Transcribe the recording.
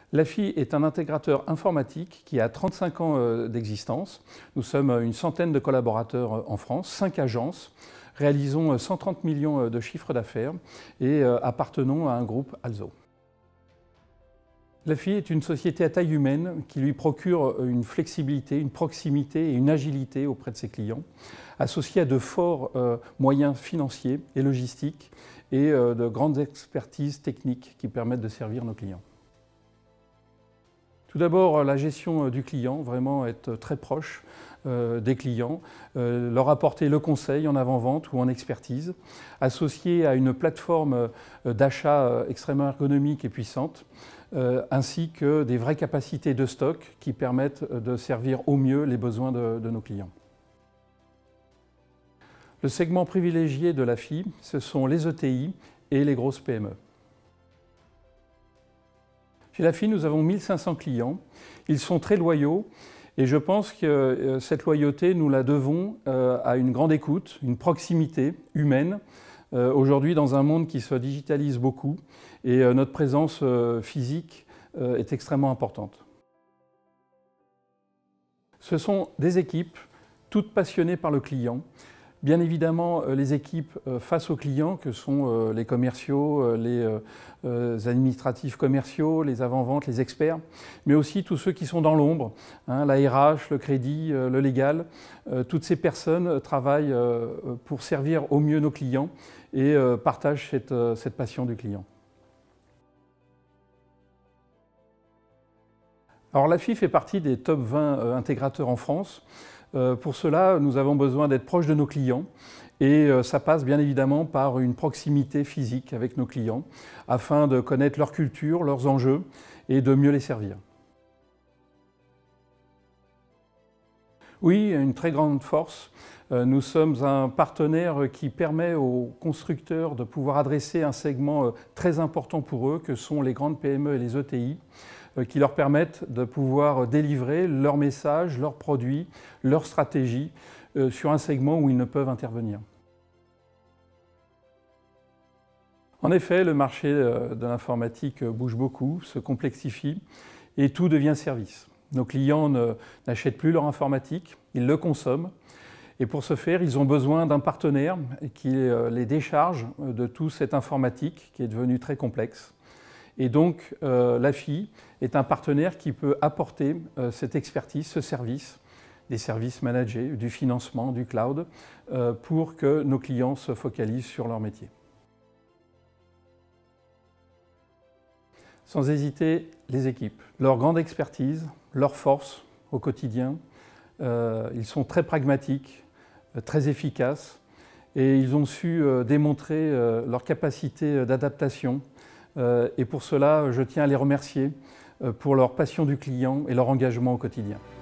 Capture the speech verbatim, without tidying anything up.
L'A F I est un intégrateur informatique qui a trente-cinq ans d'existence. Nous sommes une centaine de collaborateurs en France, cinq agences, réalisons cent trente millions de chiffres d'affaires et appartenons à un groupe ALSO. L'A F I est une société à taille humaine qui lui procure une flexibilité, une proximité et une agilité auprès de ses clients, associée à de forts moyens financiers et logistiques et de grandes expertises techniques qui permettent de servir nos clients. Tout d'abord, la gestion du client, vraiment être très proche euh, des clients, euh, leur apporter le conseil en avant-vente ou en expertise, associé à une plateforme d'achat extrêmement ergonomique et puissante, euh, ainsi que des vraies capacités de stock qui permettent de servir au mieux les besoins de, de nos clients. Le segment privilégié de l'A F I, ce sont les E T I et les grosses P M E. Chez l'A F I, nous avons mille cinq cents clients. Ils sont très loyaux et je pense que cette loyauté, nous la devons à une grande écoute, une proximité humaine. Aujourd'hui, dans un monde qui se digitalise beaucoup et notre présence physique est extrêmement importante. Ce sont des équipes toutes passionnées par le client. Bien évidemment, les équipes face aux clients, que sont les commerciaux, les administratifs commerciaux, les avant-ventes, les experts, mais aussi tous ceux qui sont dans l'ombre, hein, la R H, le crédit, le légal. Toutes ces personnes travaillent pour servir au mieux nos clients et partagent cette, cette passion du client. Alors l'A F I fait partie des top vingt intégrateurs en France. Pour cela, nous avons besoin d'être proches de nos clients et ça passe bien évidemment par une proximité physique avec nos clients afin de connaître leur culture, leurs enjeux et de mieux les servir. Oui, une très grande force. Nous sommes un partenaire qui permet aux constructeurs de pouvoir adresser un segment très important pour eux, que sont les grandes P M E et les E T I, qui leur permettent de pouvoir délivrer leurs messages, leurs produits, leurs stratégies sur un segment où ils ne peuvent intervenir. En effet, le marché de l'informatique bouge beaucoup, se complexifie et tout devient service. Nos clients n'achètent plus leur informatique, ils le consomment. Et pour ce faire, ils ont besoin d'un partenaire qui les décharge de toute cette informatique qui est devenue très complexe. Et donc, euh, l'A F I est un partenaire qui peut apporter euh, cette expertise, ce service, des services managés, du financement, du cloud, euh, pour que nos clients se focalisent sur leur métier. Sans hésiter, les équipes. Leur grande expertise, leur force au quotidien, euh, ils sont très pragmatiques, euh, très efficaces, et ils ont su euh, démontrer euh, leur capacité d'adaptation. Et pour cela, je tiens à les remercier pour leur passion du client et leur engagement au quotidien.